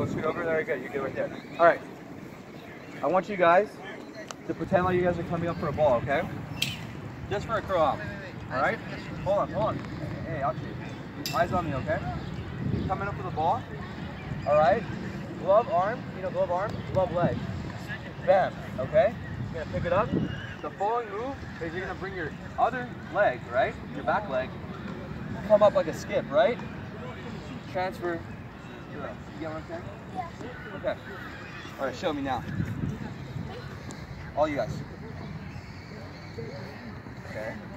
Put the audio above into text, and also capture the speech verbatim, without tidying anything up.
go scoot over. There you go. You're good right there. All right. I want you guys to pretend like you guys are coming up for a ball, okay? Just for a curl up. All right? Hold on, hold on. Hey, I'll shoot. Eyes on me, okay? Coming up for the ball. All right? Glove arm, you know, glove arm, glove leg. Bam, okay? You're gonna pick it up. The following move is you're gonna bring your other leg, right? Your back leg, come up like a skip, right? Transfer. You get what I'm saying? Yeah. Okay. All right, show me now. All you guys. Okay.